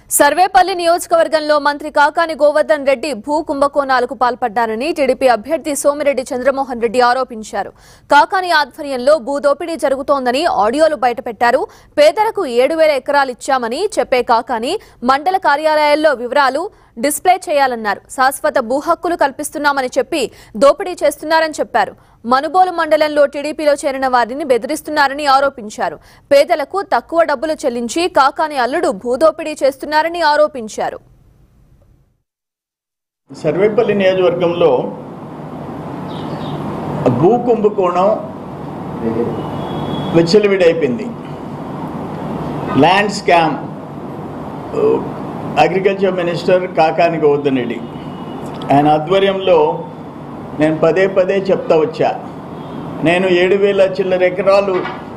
సర్వేపల్లి నియోజకవర్గంలో మంత్రి కాకాని గోవర్ధన్ రెడ్డి భూ కుంభకోణాలకు పాల్పడ్డారని టీడీపీ అభ్యర్థి సోమిరెడ్డి చంద్రమోహన్ రెడ్డి ఆరోపించారు. కాకాని ఆధ్వర్యంలో భూదోపిడీ జరుగుతోందని ఆడియోలు బయటపెట్టారు. పేదలకు 7,000 ఎకరాలు ఇచ్చామని చెప్పే కాకాని మండల కార్యాలయాల్లో వివరాలు డిస్ప్లే చేయాలన్నారు. శాశ్వత భూ హక్కులు కల్పిస్తున్నామని చెప్పి దోపిడీ చేస్తున్నారని చెప్పారు. మనుబోలు మండలంలో టీడీపీలో చేరిన వారిని బెదిరిస్తున్నారని ఆరోపించారు. పేదలకు తక్కువ డబ్బులు చెల్లించి కాకాని అల్లుడు భూదోపిడీ చేస్తున్నారని ఆరోపించారు. సర్వేపల్లి నియోజకవర్గంలో భూ కుంభకోణం విచ్చలవిడైపోయింది. Land scam. Agriculture minister Kakani Govardhan Reddy ఆయన ఆధ్వర్యంలో నేను పదే పదే చెప్తా వచ్చా. నేను 7,000 చిల్లర ఎకరాలు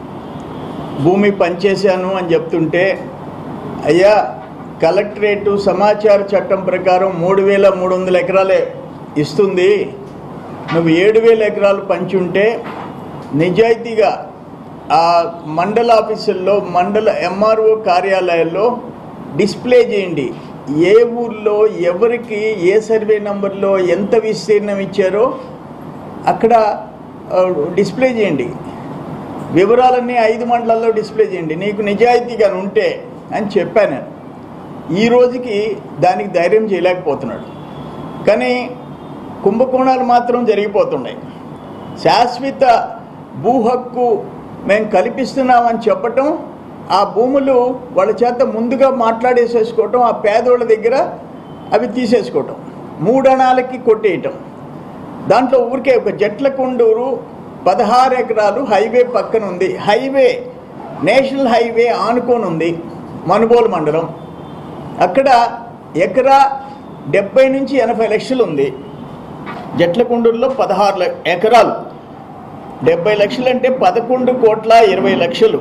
భూమి పనిచేశాను అని చెప్తుంటే, అయ్యా కలెక్టరేటు సమాచార చట్టం ప్రకారం 3,300 ఎకరాలే ఇస్తుంది, నువ్వు 7,000 ఎకరాలు పంచుంటే నిజాయితీగా ఆ మండల ఆఫీసుల్లో మండల ఎంఆర్ఓ కార్యాలయాల్లో డిస్ప్లే చేయండి. ఏ ఊర్లో ఎవరికి ఏ సర్వే నంబర్లో ఎంత విస్తీర్ణం ఇచ్చారో అక్కడ డిస్ప్లే చేయండి. వివరాలన్నీ 5 మండలాల్లో డిస్ప్లే చేయండి నీకు నిజాయితీగా ఉంటే అని చెప్పాను. ఈ రోజుకి దానికి ధైర్యం చేయలేకపోతున్నాడు. కానీ కుంభకోణాలు మాత్రం జరిగిపోతున్నాయి. శాశ్వత భూ హక్కు మేము కల్పిస్తున్నామని చెప్పటం, ఆ భూములు వాళ్ళ చేత ముందుగా మాట్లాడేసేసుకోవటం, ఆ పేదోళ్ళ దగ్గర అవి తీసేసుకోవటం, 3 అణాలకి కొట్టేయటం. దాంట్లో ఊరికే ఒక జట్లకొండూరు 16 ఎకరాలు హైవే పక్కన ఉంది. హైవే నేషనల్ హైవే ఆనుకొని ఉంది మనుబోలు మండలం. అక్కడ ఎకరా 70 నుంచి 80 లక్షలు ఉంది. జట్లకొండూరులో 16 ఎకరాలు 70 లక్షలు అంటే 11,20,00,000.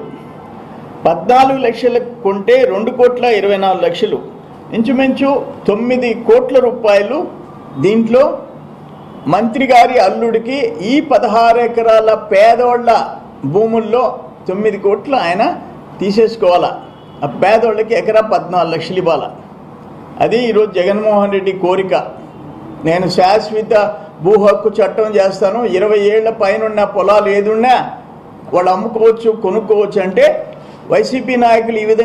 14 లక్షలకు కొంటే 2,24,00,000. ఇంచుమించు 9 కోట్ల రూపాయలు దీంట్లో మంత్రి గారి అల్లుడికి ఈ 16 ఎకరాల పేదోళ్ల భూముల్లో 9 కోట్లు ఆయన తీసేసుకోవాలా. ఆ పేదోళ్ళకి ఎకరా 14 లక్షలు ఇవ్వాలా. అది ఈరోజు జగన్మోహన్ రెడ్డి కోరిక. నేను శాశ్వత భూ హక్కు చట్టం చేస్తాను, 20 ఏళ్ల పైన పొలాలు ఏదున్నా వాళ్ళు అమ్ముకోవచ్చు, కొనుక్కోవచ్చు అంటే వైసీపీ నాయకులు ఈ విధంగా